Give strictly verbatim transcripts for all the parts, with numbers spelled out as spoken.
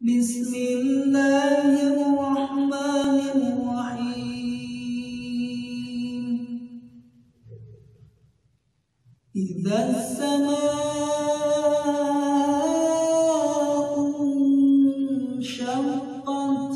بسم الله الرحمن الرحيم. إذا السماء انشقت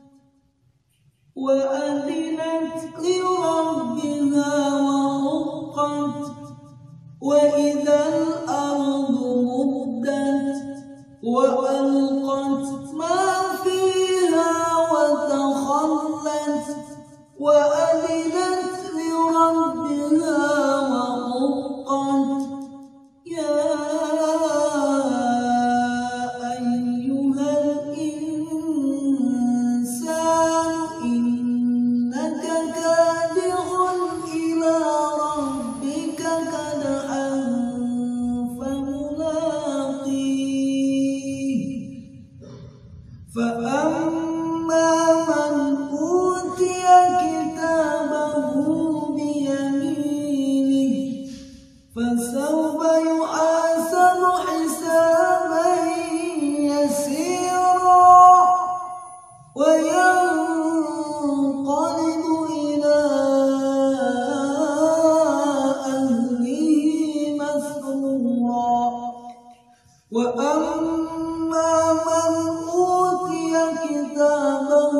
وأذنت لربها وحقت وإذا الأرض مدت وألقت ما فيها وتخلت وأذنت لربها وحقت. يا أيها الإنسان إنك كادح إلى ربك كدحا فملاقيه. فأما من أوتي كتابه بيمينه فسوف يحاسب حسابا يسيرا وينقلب إلى أهله مسرورا. وأما من أوتي كتابه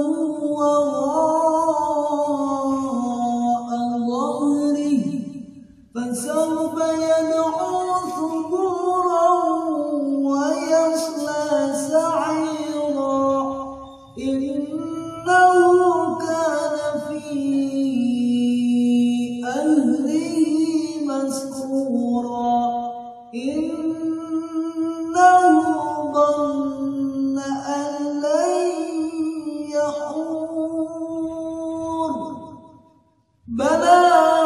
وراء ظهره فسوف يدعو ثبورا ويصلى سعيرا إنه كان في أهله مسرورا إنه ظن أن لن يحور بلى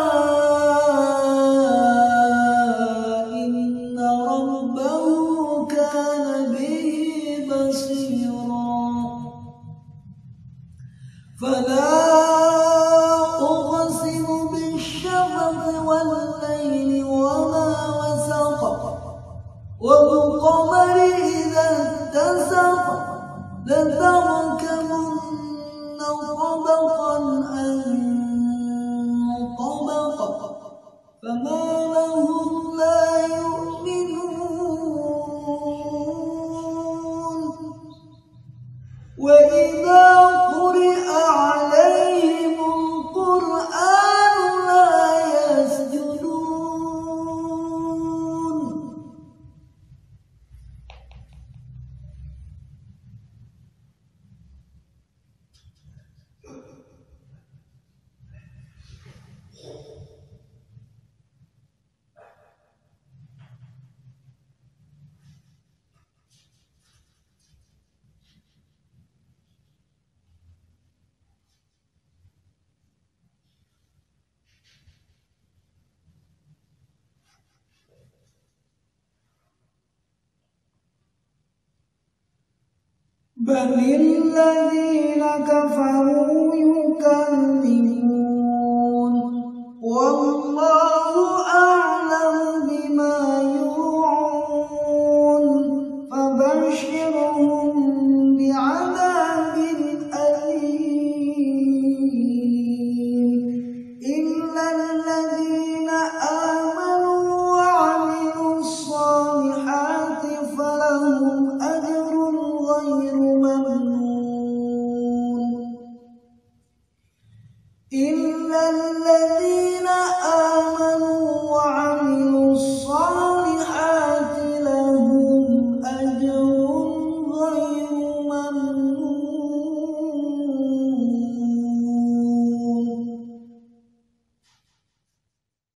إن ربه كان به بصيرا. فلا أقسم بالشفق والليل وما وسق والقمر إذا اتسق لتركبن طبقا عن طبق فما لهم لا يؤمنون. وإذا قرئ عليهم القرآن لا يسجدون. بل الذين كفروا يكذبون والله أعلم بما يوعون. فبشرهم بعذاب أليم إلا الذين آمنوا وعملوا الصالحات فلهم أجر غير ممنون إلا الذين